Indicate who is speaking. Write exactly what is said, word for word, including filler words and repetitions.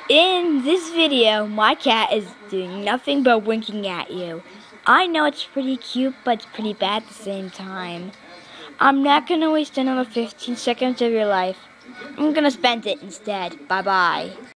Speaker 1: In this video, my cat is doing nothing but winking at you. I know it's pretty cute, but it's pretty bad at the same time. I'm not going to waste another fifteen seconds of your life. I'm going to spend it instead. Bye-bye.